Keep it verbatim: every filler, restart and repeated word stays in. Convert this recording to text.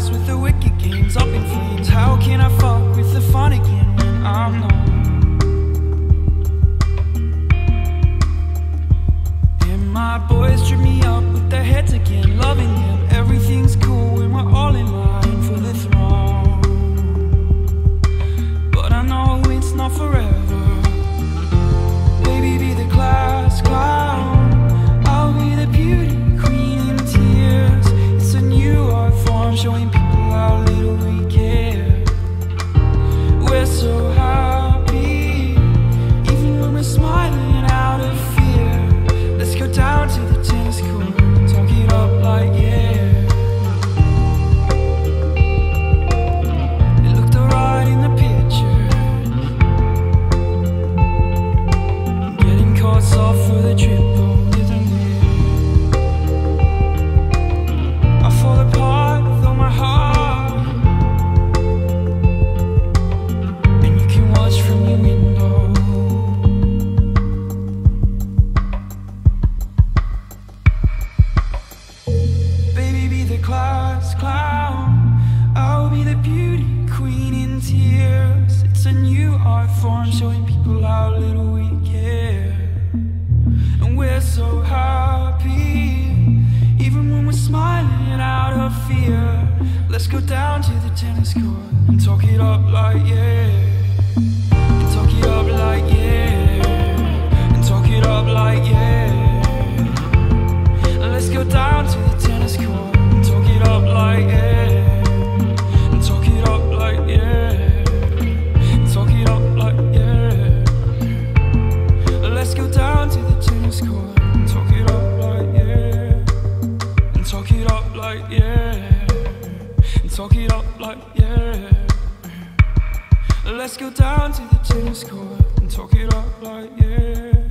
nights with the wicked games up in flames. How can I fuck with the fun again when I'm not? And my boys trip me up with their heads again, loving them. Everything's cool when we're all in line for the throne. But I know it's not forever. Baby, be the class clown, I'll be the beauty queen in tears. It's a new art form, showing people how little we care. We're so happy, even when we're smiling out of fear. Let's go down to the tennis court, talk it up like yeah. It looked alright in the picture, getting caught soft for the trip though, isn't it? I fall apart with all my heart, and you can watch from your window. Baby, be the class clown, I'll be the beauty queen in tears. It's a new art form, showing people how little we care. And we're so happy, even when we're smiling out of fear. Let's go down to the tennis court and talk it up like yeah. And talk it up like yeah. And talk it up like yeah. Let's go down to the tennis court and talk it up like yeah. And talk it up like yeah. And talk it up like yeah. Let's go down to the tennis court and talk it up like yeah. And talk it up like yeah. And talk it up like yeah. Let's go down to the tennis court and talk it up like yeah.